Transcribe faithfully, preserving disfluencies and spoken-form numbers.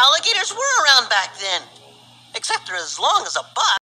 alligators were around back then. Except they're as long as a buck.